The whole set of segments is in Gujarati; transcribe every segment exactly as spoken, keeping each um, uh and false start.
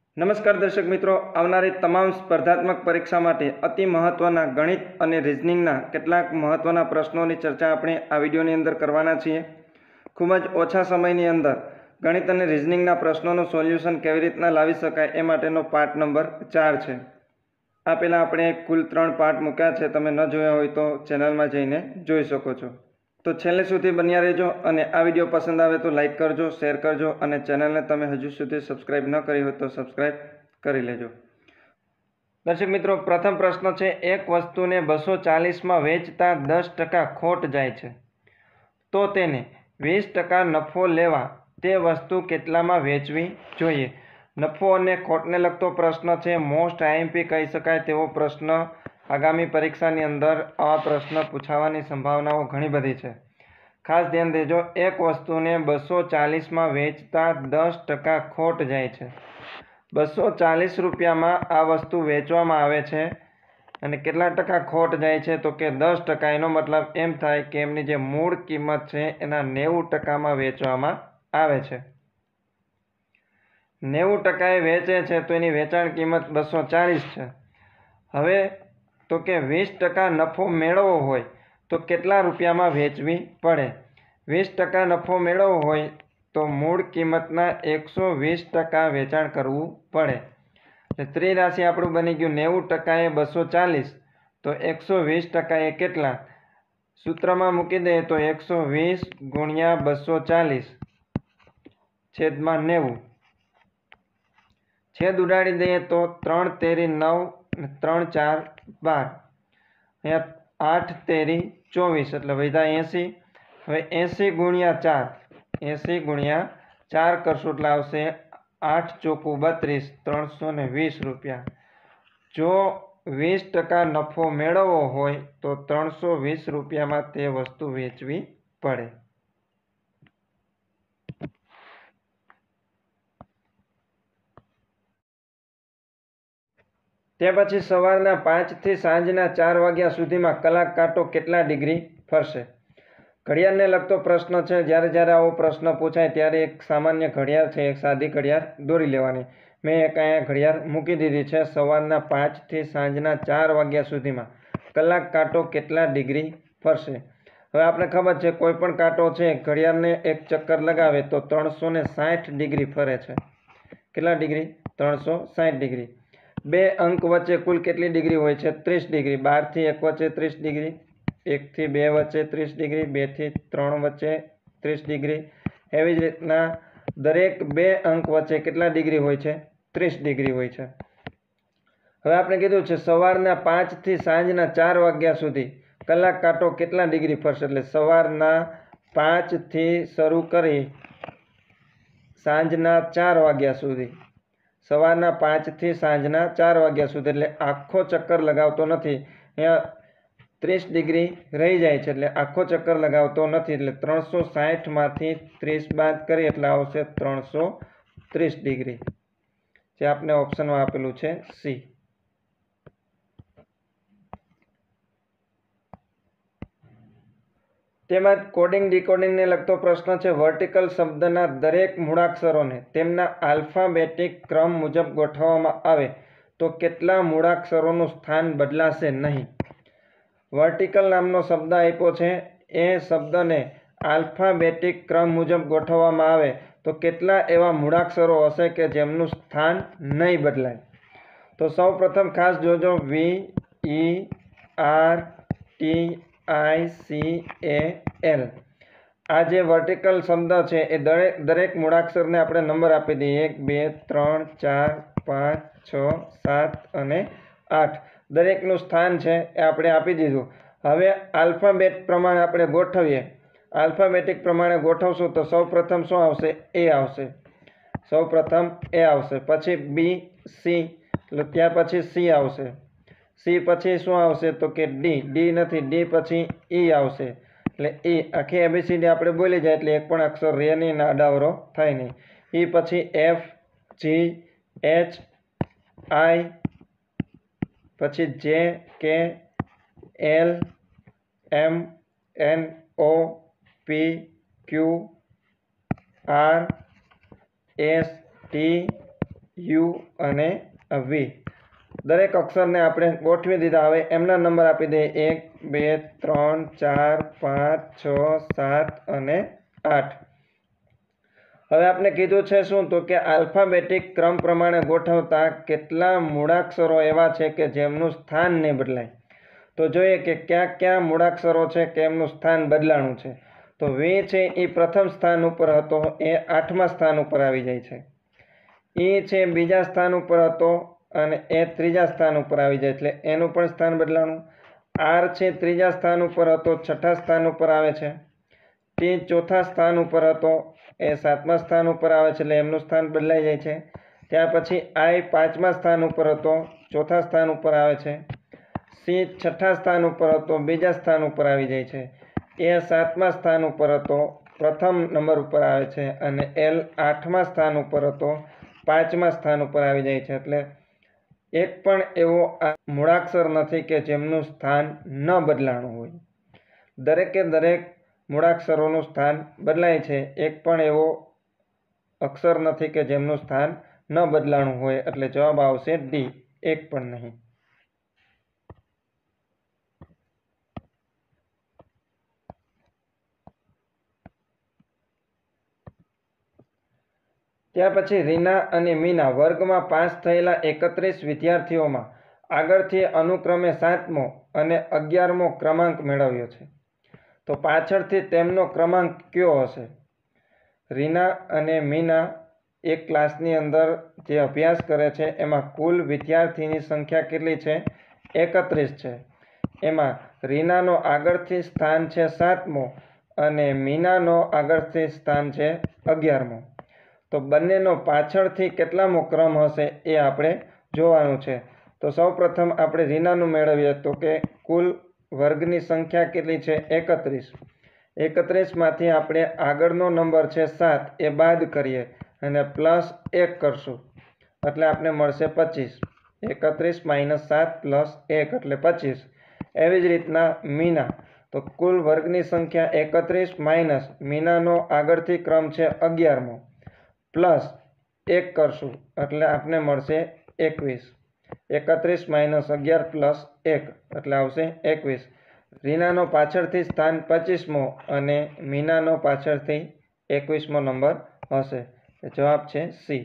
નમસ્કાર દર્શક મિત્રો, આવનારી તમામ સ્પર્ધાત્મક પરીક્ષા માટે અતિ મહત્વના ગણિત અને રીઝનિંગના કેટલાક મહત્વના પ્રશ્નોની ચર્ચા આપણે આ વિડીયોની અંદર કરવાના છીએ. ખૂબ જ ઓછા સમયની અંદર ગણિત અને રીઝનિંગના પ્રશ્નોનું સોલ્યુશન કેવી રીતના લાવી શકાય એ માટેનો પાર્ટ નંબર ચાર છે. આ પહેલાં આપણે કુલ ત્રણ પાર્ટ મૂક્યા છે. તમે ન જોયા હોય તો ચેનલમાં જઈને જોઈ શકો છો. તો છેલ્લે સુધી બન્યા રહેજો અને આ વિડીયો પસંદ આવે તો લાઇક કરજો, શેર કરજો અને ચેનલને તમે હજુ સુધી સબસ્ક્રાઇબ ન કરી હોય તો સબસ્ક્રાઇબ કરી લેજો. દર્શક મિત્રો, પ્રથમ પ્રશ્ન છે, એક વસ્તુને બસો ચાલીસમાં વેચતા દસ ટકા ખોટ જાય છે તો તેને વીસ ટકા નફો લેવા તે વસ્તુ કેટલામાં વેચવી જોઈએ? નફો અને ખોટને લગતો પ્રશ્ન છે. મોસ્ટ આઈએમપી કહી શકાય તેવો પ્રશ્ન. આગામી પરીક્ષાની અંદર આવા પ્રશ્ન પૂછાવાની સંભાવનાઓ ઘણી બધી છે. ખાસ ધ્યાન દેજો. એક વસ્તુને બસો ચાલીસમાં વેચતા દસ ટકા ખોટ જાય છે. બસો ચાલીસ રૂપિયામાં આ વસ્તુ વેચવામાં આવે છે અને કેટલા ટકા ખોટ જાય છે તો કે દસ ટકા. એનો મતલબ એમ થાય કે એમની જે મૂળ કિંમત છે એના નેવું ટકામાં વેચવામાં આવે છે. નેવું ટકાએ વેચે છે તો એની વેચાણ કિંમત બસો ચાલીસ છે. હવે તો કે વીસ ટકા નફો મેળવવો હોય તો કેટલા રૂપિયામાં વેચવી પડે? વીસ ટકા નફો મેળવવો હોય તો મૂળ કિંમતના એકસો વીસ ટકા વેચાણ કરવું પડે. એટલે ત્રિરાશિ આપણું બની ગયું નેવું ટકાએ બસો ચાલીસ તો એકસો વીસ ટકા એ કેટલા? સૂત્રમાં મૂકી દઈએ તો એકસો વીસ ગુણ્યા બસો ચાલીસ છેદમાં નેવું. છેદ ઉડાડી દઈએ તો ત્રણ તેરી નવ, ત્રણ ચાર બાર, અહીંયા આઠ તેરી ચોવીસ એટલે વધ્યા એંસી. હવે એંસી ગુણ્યા ચાર, એંસી ગુણ્યા ચાર કરશું એટલે આવશે આઠ ચોકું બત્રીસ, ત્રણસો ને વીસ રૂપિયા. જો વીસ ટકા નફો મેળવવો હોય તો ત્રણસો વીસ રૂપિયામાં તે વસ્તુ વેચવી પડે. તે પછી સવારના પાંચથી સાંજના ચાર વાગ્યા સુધીમાં કલાક કાંટો કેટલા ડિગ્રી ફરશે? ઘડિયાળને લગતો પ્રશ્ન છે. જ્યારે જ્યારે આવો પ્રશ્ન પૂછાય ત્યારે એક સામાન્ય ઘડિયાળ છે, એક સાદી ઘડિયાળ દોરી લેવાની. મેં એક અહીંયા ઘડિયાળ મૂકી દીધી છે. સવારના પાંચથી સાંજના ચાર વાગ્યા સુધીમાં કલાક કાંટો કેટલા ડિગ્રી ફરશે? હવે આપણે ખબર છે કોઈ પણ કાંટો છે ઘડિયાળને એક ચક્કર લગાવે તો ત્રણસો ને સાઠ ડિગ્રી ફરે છે. કેટલા ડિગ્રી? ત્રણસો સાઠ ડિગ્રી. બે અંક વચ્ચે કુલ કેટલી ડિગ્રી હોય છે? ત્રીસ ડિગ્રી. બારથી એક વચ્ચે ત્રીસ ડિગ્રી, એકથી બે વચ્ચે ત્રીસ ડિગ્રી, બેથી ત્રણ વચ્ચે ત્રીસ ડિગ્રી. એવી જ રીતના દરેક બે અંક વચ્ચે કેટલા ડિગ્રી હોય છે? ત્રીસ ડિગ્રી હોય છે. હવે આપણે કીધું છે સવારના પાંચથી સાંજના ચાર વાગ્યા સુધી કલાક કાંટો કેટલા ડિગ્રી ફરશે? એટલે સવારના પાંચથી શરૂ કરી સાંજના ચાર વાગ્યા સુધી, સવારના પાંચથી સાંજના ચાર વાગ્યા સુધી એટલે આખો ચક્કર લગાવતો નથી. અહીંયા ત્રીસ ડિગ્રી રહી જાય છે એટલે આખો ચક્કર લગાવતો નથી. એટલે ત્રણસો સાઠમાંથી ત્રીસ બાદ કરીએ એટલે આવશે ત્રણસો ત્રીસ ડિગ્રી, જે આપણે ઓપ્શનમાં આપેલું છે સી. તેમજ કોડિંગ ડીકોડિંગને લગતો પ્રશ્ન છે. વર્ટિકલ શબ્દના દરેક મૂળાક્ષરોને તેમના આલ્ફાબેટિક ક્રમ મુજબ ગોઠવવામાં આવે તો કેટલા મૂળાક્ષરોનું સ્થાન બદલાશે નહીં? વર્ટિકલ નામનો શબ્દ આપ્યો છે. એ શબ્દને આલ્ફાબેટિક ક્રમ મુજબ ગોઠવવામાં આવે તો કેટલા એવા મૂળાક્ષરો હશે કે જેમનું સ્થાન નહીં બદલાય? તો સૌ પ્રથમ ખાસ જોજો. V, E, R, T, I, C, A, L. આ જે વર્ટિકલ શબ્દ છે એ દરેક દરેક મૂળાક્ષરને આપણે નંબર આપી દઈએ. એક, બે, ત્રણ, ચાર, પાંચ, છ, સાત અને આઠ. દરેકનું સ્થાન છે એ આપણે આપી દીધું. હવે આલ્ફાબેટ પ્રમાણે આપણે ગોઠવીએ. આલ્ફાબેટિક પ્રમાણે ગોઠવશું તો સૌ પ્રથમ શું આવશે? એ આવશે. સૌ પ્રથમ એ આવશે. પછી બી, સી, એટલે ત્યાર પછી સી આવશે. સી પછી શું આવશે તો કે ડી. ડી નથી, ડી પછી ઈ આવશે. એટલે ઈ આખી એબીસીડી આપણે બોલી જાય એટલે એક પણ અક્ષર રહે નહીં ને અડાવરો થાય નહીં. ઈ પછી એફ, જી, એચ, આઈ, પછી J, K, L, M, N, O, P, Q, R, S, T, U અને વી દરેક અક્ષરને આપણે ગોઠવી દીધા. હવે એમના નંબર આપી દઈએ એક બે ત્રણ ચાર પાંચ છ સાત અને આઠ. હવે આપણે કીધું છે શું તો કે આલ્ફાબેટિક ક્રમ પ્રમાણે ગોઠવતા કેટલા મૂળાક્ષરો એવા છે કે જેમનું સ્થાન નહીં બદલાય. તો જોઈએ કે ક્યાં ક્યાં મૂળાક્ષરો છે કે એમનું સ્થાન બદલાણું છે. તો વી છે એ પ્રથમ સ્થાન ઉપર હતો, એ આઠમા સ્થાન ઉપર આવી જાય છે. ઈ છે બીજા સ્થાન ઉપર હતો અને એ ત્રીજા સ્થાન ઉપર આવી જાય એટલે એનું પણ સ્થાન બદલાણું. આર છે ત્રીજા સ્થાન ઉપર હતો, છઠ્ઠા સ્થાન ઉપર આવે છે. ટી ચોથા સ્થાન ઉપર હતો, એ સાતમા સ્થાન ઉપર આવે છે એટલે એમનું સ્થાન બદલાઈ જાય છે. ત્યાર પછી આઈ પાંચમા સ્થાન ઉપર હતો, ચોથા સ્થાન ઉપર આવે છે. સી છઠ્ઠા સ્થાન ઉપર હતો, બીજા સ્થાન ઉપર આવી જાય છે. એ સાતમા સ્થાન ઉપર હતો, પ્રથમ નંબર ઉપર આવે છે. અને એલ આઠમા સ્થાન ઉપર હતો, પાંચમા સ્થાન ઉપર આવી જાય છે. એટલે એક પણ એવો મૂળાક્ષર નથી કે જેમનું સ્થાન ન બદલાણું હોય. દરેકે દરેક મૂળાક્ષરોનું સ્થાન બદલાય છે. એક પણ એવો અક્ષર નથી કે જેમનું સ્થાન ન બદલાણું હોય. એટલે જવાબ આવશે ડી, એક પણ નહીં. ત્યાર પછી રીના અને મીના વર્ગમાં પાસ થયેલા એકત્રીસ વિદ્યાર્થીઓમાં આગળથી અનુક્રમે સાતમો અને અગિયારમો ક્રમાંક મેળવ્યો છે. તો પાછળથી તેમનો ક્રમાંક કયો હશે? રીના અને મીના એક ક્લાસની અંદર જે અભ્યાસ કરે છે એમાં કુલ વિદ્યાર્થીની સંખ્યા કેટલી છે? એકત્રીસ છે. એમાં રીનાનો આગળથી સ્થાન છે સાતમો અને મીનાનો આગળથી સ્થાન છે અગિયારમો. તો બંનેનો પાછળથી કેટલામો ક્રમ હશે એ આપણે જોવાનું છે. તો સૌ પ્રથમ આપણે રીનાનું મેળવીએ તો કે કુલ વર્ગની સંખ્યા કેટલી છે? એકત્રીસ. એકત્રીસમાંથી આપણે આગળનો નંબર છે સાત એ બાદ કરીએ અને પ્લસ એક કરશું એટલે આપણે મળશે પચીસ. એકત્રીસ માઇનસ સાત પ્લસ એક એટલે પચીસ. એવી જ રીતના મીના, તો કુલ વર્ગની સંખ્યા એકત્રીસ માઇનસ મીનાનો આગળથી ક્રમ છે અગિયારમો પ્લસ એક કરશું એટલે આપણે મળશે એકવીસ. એકત્રીસ માઇનસ અગિયાર પ્લસ એક એટલે આવશે એકવીસ. રીનાનો પાછળથી સ્થાન પચીસમો અને મીનાનો પાછળથી એકવીસમો નંબર હશે. જવાબ છે સી.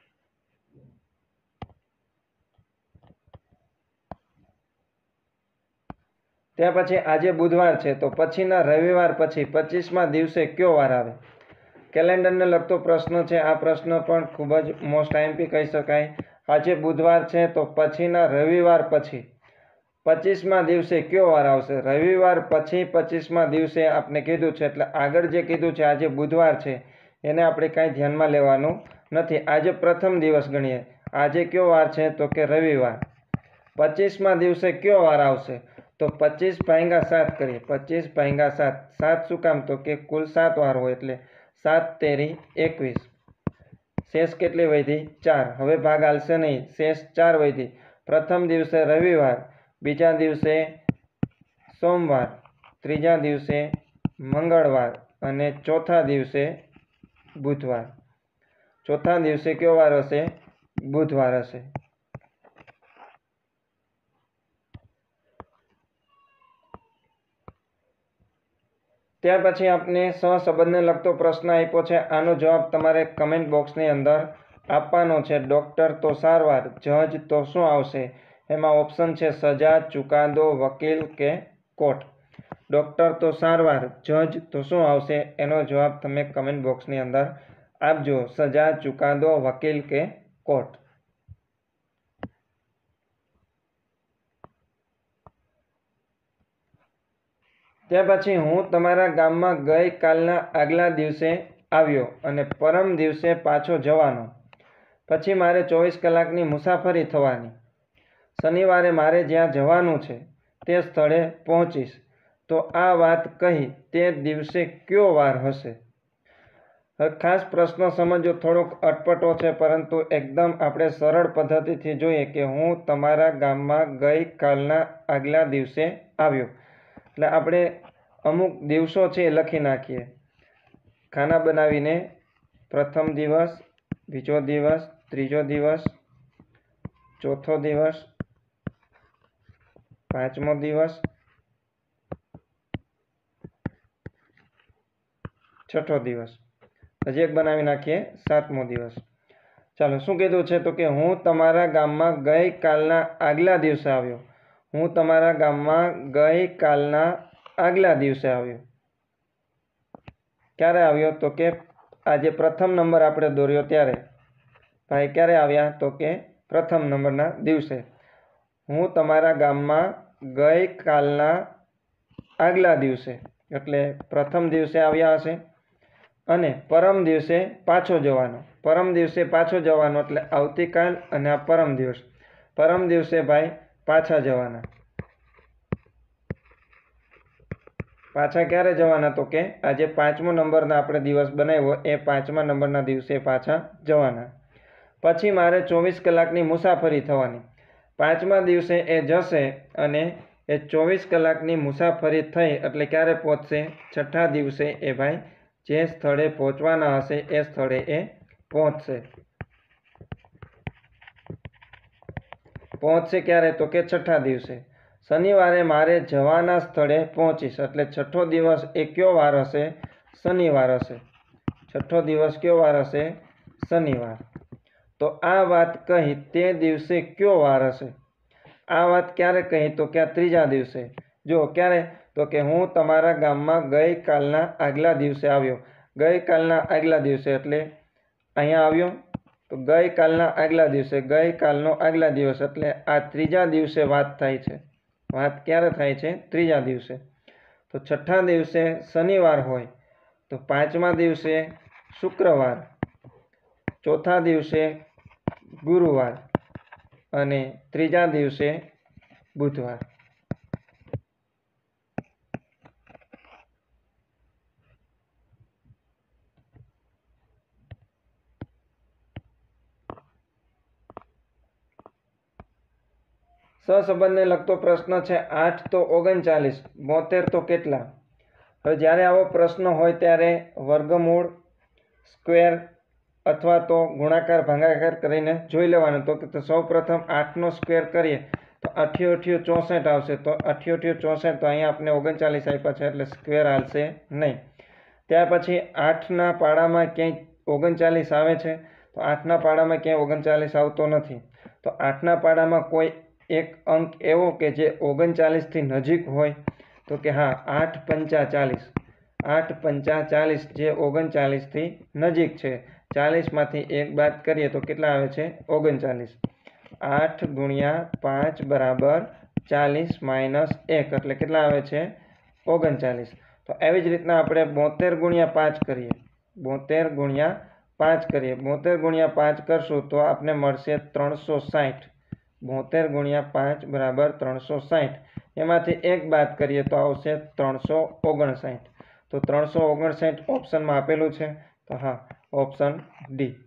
ત્યાર પછી આજે બુધવાર છે તો પછીના રવિવાર પછી પચીસમા દિવસે કયો વાર આવે? કેલેન્ડરને લગતો પ્રશ્ન છે. આ પ્રશ્ન પણ ખૂબ જ મોસ્ટ આઈએમપી કહી શકાય. આજે બુધવાર છે તો પછીના રવિવાર પછી પચીસમા દિવસે કયો વાર આવશે? રવિવાર પછી પચીસમા દિવસે આપણે કીધું છે એટલે આગળ જે કીધું છે આજે બુધવાર છે એને આપણે કાંઈ ધ્યાનમાં લેવાનું નથી. આજે પ્રથમ દિવસ ગણીએ. આજે કયો વાર છે તો કે રવિવાર. પચીસમા દિવસે કયો વાર આવશે? તો પચીસ ભાગ્યા સાત કરીએ. પચીસ ભાગ્યા સાત. સાત શું કામ? તો કે કુલ સાત વાર હોય એટલે સાત તેરી એકવીસ. શેષ કેટલી વધી? ચાર. હવે ભાગ હાલશે નહીં, શેષ ચાર વધી. પ્રથમ દિવસે રવિવાર, બીજા દિવસે સોમવાર, ત્રીજા દિવસે મંગળવાર અને ચોથા દિવસે બુધવાર. ચોથા દિવસે કયો વાર હશે? બુધવાર હશે. ત્યાર પછી આપણે સહસંબંધને લગતો પ્રશ્ન આપ્યો છે. આનો જવાબ તમારે કમેન્ટ બોક્સની અંદર આપવાનો છે. ડૉક્ટર તો સારવાર, જજ તો શું આવશે? એમાં ઓપ્શન છે સજા, ચુકાદો, વકીલ કે કોર્ટ. ડૉક્ટર તો સારવાર, જજ તો શું આવશે? એનો જવાબ તમે કમેન્ટ બોક્સની અંદર આપજો. સજા, ચુકાદો, વકીલ કે કોર્ટ. ત્યાર પછી હું તમારા ગામમાં ગઈ કાલના આગલા દિવસે આવ્યો અને પરમ દિવસે પાછો જવાનો. પછી મારે ચોવીસ કલાકની મુસાફરી થવાની. શનિવારે મારે જ્યાં જવાનું છે તે સ્થળે પહોંચીશ. તો આ વાત કહી તે દિવસે કયો વાર હશે? ખાસ પ્રશ્ન સમજો, થોડોક અટપટો છે પરંતુ એકદમ આપણે સરળ પદ્ધતિથી જોઈએ કે હું તમારા ગામમાં ગઈ કાલના આગલા દિવસે આવ્યો. એટલે આપણે અમુક દિવસો છે એ લખી નાખીએ ખાના બનાવીને. પ્રથમ દિવસ, બીજો દિવસ, ત્રીજો દિવસ, ચોથો દિવસ, પાંચમો દિવસ, છઠ્ઠો દિવસ. હજી એક બનાવી નાખીએ, સાતમો દિવસ. ચાલો, શું કીધું છે? તો કે હું તમારા ગામમાં ગઈકાલના આગલા દિવસે આવ્યો. હું તમારા ગામમાં ગઈકાલના આગલા દિવસે આવ્યો. ક્યારે આવ્યો? તો કે આજે પ્રથમ નંબર આપણે દોર્યો ત્યારે. ભાઈ ક્યારે આવ્યા? તો કે પ્રથમ નંબરના દિવસે. હું તમારા ગામમાં ગઈકાલના આગલા દિવસે, એટલે પ્રથમ દિવસે આવ્યા હશે. અને પરમ દિવસે પાછો જવાનો. પરમ દિવસે પાછો જવાનો એટલે આવતીકાલ અને આ પરમ દિવસ. પરમ દિવસે ભાઈ પાછા જવાના. પાછા ક્યારે જવાના? તો કે આજે પાંચમો નંબરના આપણે દિવસ બનાવ્યો એ પાંચમા નંબરના દિવસે પાછા જવાના. પછી મારે ચોવીસ કલાકની મુસાફરી થવાની. પાંચમા દિવસે એ જશે અને એ ચોવીસ કલાકની મુસાફરી થઈ એટલે ક્યારે પહોંચશે? છઠ્ઠા દિવસે એ ભાઈ જે સ્થળે પહોંચવાના હશે એ સ્થળે એ પહોંચશે. પહોંચશે ક્યારે? તો કે છઠ્ઠા દિવસે. શનિવારે મારે જવાના સ્થળે પહોંચીશ એટલે છઠ્ઠો દિવસ એ કયો વાર હશે? શનિવાર હશે. છઠ્ઠો દિવસ કયો વાર હશે? શનિવાર. તો આ વાત કહી તે દિવસે કયો વાર હશે? આ વાત ક્યારે કહી? તો કે ત્રીજા દિવસે. જો ક્યારે? તો કે હું તમારા ગામમાં ગઈકાલના આગલા દિવસે આવ્યો. ગઈકાલના આગલા દિવસે એટલે અહીંયા આવ્યો તો ગઈકાલના આગલા દિવસે. ગઈકાલનો આગલા દિવસ એટલે આ ત્રીજા દિવસે વાત થાય છે. વાત ક્યારે થાય છે? ત્રીજા દિવસે. તો છઠ્ઠા દિવસે શનિવાર હોય તો પાંચમા દિવસે શુક્રવાર, ચોથા દિવસે ગુરુવાર અને ત્રીજા દિવસે બુધવાર. સહસંબંધને લગતો પ્રશ્ન છે. આઠ તો ઓગણચાલીસ, બોતેર તો કેટલા? હવે જ્યારે આવો પ્રશ્ન હોય ત્યારે વર્ગમૂળ, સ્ક્વેર અથવા તો ગુણાકાર ભાગાકાર કરીને જોઈ લેવાનું. તો કે સૌ પ્રથમ આઠનો સ્ક્વેર કરીએ તો અઠ્યો અઠ્યો ચોસઠ આવશે. તો અઠ્યો અઠ્યો ચોસઠ, તો અહીંયા આપણે ઓગણચાલીસ આપ્યા છે એટલે સ્ક્વેર હાલશે નહીં. ત્યાર પછી આઠના પાડામાં ક્યાંય ઓગણચાલીસ આવે છે? તો આઠના પાડામાં ક્યાંય ઓગણચાલીસ આવતો નથી. તો આઠના પાડામાં કોઈ એક અંક એવો કે જે ઓગણચાલીસથી નજીક હોય? તો કે હા, આઠ પંચા ચાલીસ. આઠ પંચા ચાલીસ જે ઓગણચાલીસથી નજીક છે. ચાલીસમાંથી એક બાદ કરીએ તો કેટલા આવે છે? ઓગણચાલીસ. આઠ ગુણ્યા પાંચ બરાબર ચાલીસ માઇનસ એક એટલે કેટલા આવે છે? ઓગણચાલીસ. તો એવી જ રીતના આપણે બોતેર ગુણ્યા પાંચ કરીએ. બોતેર ગુણ્યા પાંચ કરીએ. બોતેર ગુણ્યા પાંચ કરશું તો આપને મળશે ત્રણસો સાઠ. બોતેર ગુણ્યા પાંચ બરાબર ત્રણસો સાઠ. એમાંથી એક બાદ કરીએ તો આવશે ત્રણસો ઓગણસાઠ. તો ત્રણસો ઓગણસાઠ ઓપ્શનમાં આપેલું છે. તો હા, ઓપ્શન ડી.